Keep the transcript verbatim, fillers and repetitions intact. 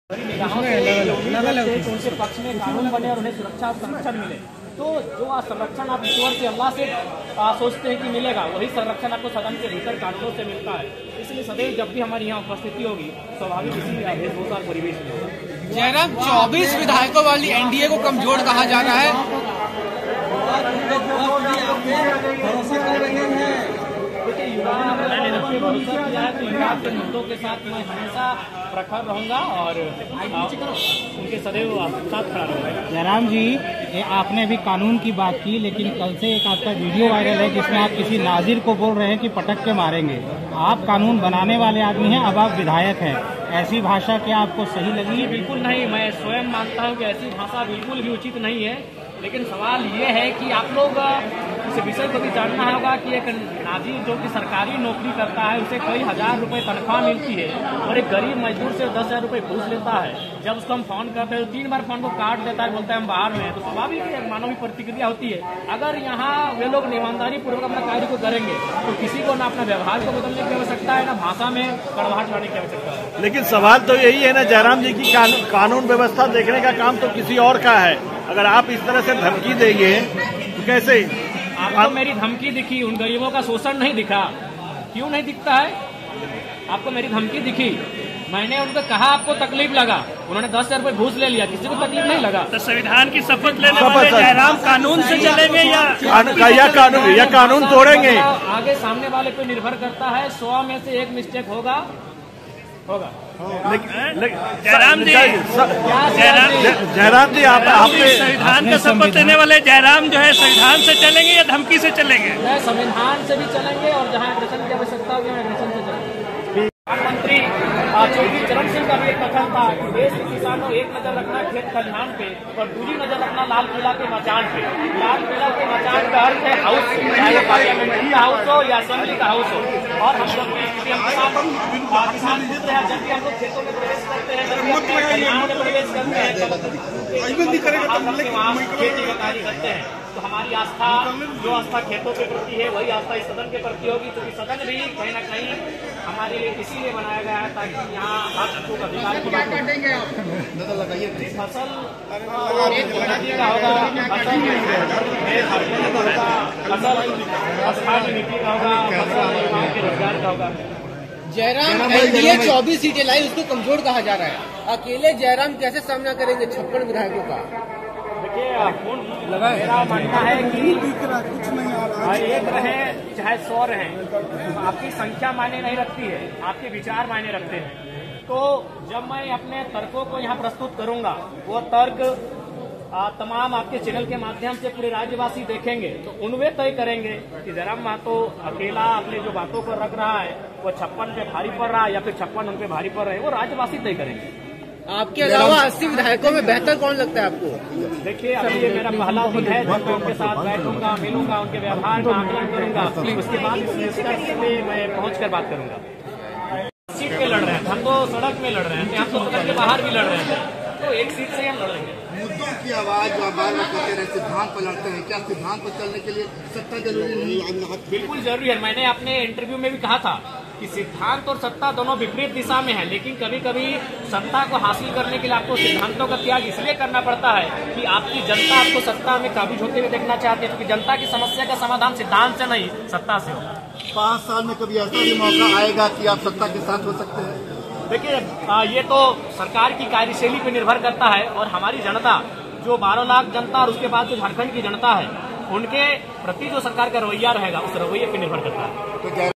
उनके पक्ष में कानून बने और उन्हें सुरक्षा और संरक्षण मिले। तो जो संरक्षण आप ईश्वर से अल्लाह से सोचते हैं कि मिलेगा, वही संरक्षण आपको सदन के भीतर कानूनों से मिलता है। इसलिए सदैव जब भी हमारी यहाँ उपस्थिति होगी, स्वाभाविक इसी वेशभूषा और परिवेश में होगा। जयराम, चौबीस विधायकों वाली एनडीए को कमजोर कहा जा रहा है। देखिए, युवाओं ने मैंने जब से भरोसा किया है तो युवा के मुद्दों के साथ मैं हमेशा प्रखर रहूंगा और उनके सदैव साथ खड़ा रहूंगा। जयराम जी, ये आपने अभी कानून की बात की, लेकिन कल से एक आपका वीडियो वायरल है जिसमें आप किसी नाजिर को बोल रहे हैं कि पटक के मारेंगे। आप कानून बनाने वाले आदमी हैं, अब आप विधायक हैं, ऐसी भाषा क्या आपको सही लगी? बिल्कुल नहीं, मैं स्वयं मानता हूं कि ऐसी भाषा बिल्कुल भी उचित नहीं है। लेकिन सवाल ये है कि आप लोग इस विषय को भी जानना होगा कि एक नाजिर जो कि सरकारी नौकरी करता है, उसे कई हजार रुपए तनख्वाह मिलती है और एक गरीब मजदूर से दस हजार रुपए घूस लेता है। जब उसको हम फोन करते हैं तो तीन बार फोन को काट देता है, बोलता है हम बाहर में हैं। तो स्वाभाविक एक मानवीय प्रतिक्रिया होती है। अगर यहाँ वे लोग ईमानदारी पूर्वक अपना कार्य को करेंगे तो किसी को ना अपना व्यवहार को बदलने की आवश्यकता है, ना भाषा में कड़वाहट लाने की आवश्यकता है। लेकिन सवाल तो यही है ना जयराम जी की कानून व्यवस्था देखने का काम तो किसी और का है। अगर आप इस तरह से धमकी देंगे तो कैसे? आपको आप... मेरी धमकी दिखी, उन गरीबों का शोषण नहीं दिखा? क्यों नहीं दिखता है? आपको मेरी धमकी दिखी, मैंने उनको कहा आपको तकलीफ लगा, उन्होंने दस हजार रुपए घूस ले लिया, किसी को तकलीफ नहीं लगा। तो संविधान की शपथ लेने वाले जयराम कानून से चलेंगे या या कानून या कानून तोड़ेंगे? आगे सामने वाले पे निर्भर करता है, सौ में से एक मिस्टेक होगा होगा जयराम जी, जयराम जी आप आपने संविधान का शपथ लेने वाले जयराम जो है संविधान से चलेंगे या धमकी से चलेंगे? संविधान से भी चलेंगे और जहाँ एग्रेशन की आवश्यकता होगी एग्रेशन से चलेंगे। प्रधानमंत्री चौधरी चरण सिंह का भी एक कथन था कि देश के किसानों एक नजर रखना खेत खलिहान पे और दूसरी नजर रखना लाल किला के मचान पे। लाल किला के मचान का अर्थ है हाउस, चाहे पार्लियामेंट्री का हाउस हो या असेंबली का हाउस हो। और हम जब भी हम किसान किसान खुद हैं, जब भी हम लोग खेतों में प्रवेश करते हैं, जब भी अपने खलिहान में प्रवेश करते हैं, वहाँ खेती का कार्य करते हैं। तो हमारी आस्था, जो आस्था खेतों के प्रति है, वही आस्था इस सदन के प्रति होगी। क्योंकि सदन भी कहीं ना कहीं हमारे लिए इसीलिए बनाया गया है ताकि यहाँ हर चीजों का अधिकार की बात हो। फसल का होगा, फसल फसल स्थानीय नीति का होगा, फसल निर्माण के रोजगार का होगा। जयराम, एनडीए चौबीस सीटें लाई, उसको कमजोर कहा जा रहा है। अकेले जयराम कैसे सामना करेंगे छप्पन विधायकों का? देखिए, मेरा मानना है कि एक रहे चाहे सौ रहे, आपकी संख्या मायने नहीं रखती है, आपके विचार मायने रखते हैं। तो जब मैं अपने तर्कों को यहाँ प्रस्तुत करूंगा, वो तर्क तमाम आपके चैनल के माध्यम से पूरे राज्यवासी देखेंगे, तो उनवे तय करेंगे कि जयराम महतो अकेला अपने जो बातों को रख रहा है वो छप्पन पे भारी पड़ रहा है या फिर छप्पन उन पे भारी पड़ रहे हैं, वो राज्यवासी तय करेंगे। आपके अलावा अस्सी विधायकों में बेहतर कौन लगता है आपको? देखिए, अभी ये मेरा पहला दिन है जब मैं उनके साथ बैठूंगा, मिलूंगा, उनके व्यवहार का आकलन करूंगा, उसके बाद इस निष्कर्ष पे मैं पहुंच कर बात करूंगा। सीट पे लड़ रहे हैं, हम तो सड़क में लड़ रहे हैं, हम तो सड़क के बाहर भी लड़ रहे हैं, तो एक सीट से हम लड़ेंगे। मुद्दों की आवाज जो बार बार करते रहे, सिद्धांत पर लड़ते हैं, क्या सिद्धांत पर चलने के लिए सत्ता जरूरी नहीं? बिल्कुल जरूरी है। मैंने अपने इंटरव्यू में भी कहा था कि सिद्धांत और सत्ता दोनों विपरीत दिशा में है, लेकिन कभी कभी सत्ता को हासिल करने के लिए आपको सिद्धांतों का त्याग इसलिए करना पड़ता है कि आपकी जनता आपको सत्ता में काबिज होते हुए देखना चाहती है, क्योंकि जनता की समस्या का समाधान सिद्धांत से नहीं, सत्ता से होगा। पाँच साल में कभी ऐसा भी मौका आएगा कि आप सत्ता के साथ हो सकते हैं? देखिए, ये तो सरकार की कार्यशैली पर निर्भर करता है और हमारी जनता जो बारह लाख जनता और उसके बाद जो झारखंड की जनता है, उनके प्रति जो सरकार का रवैया रहेगा उस रवैये पर निर्भर करता है।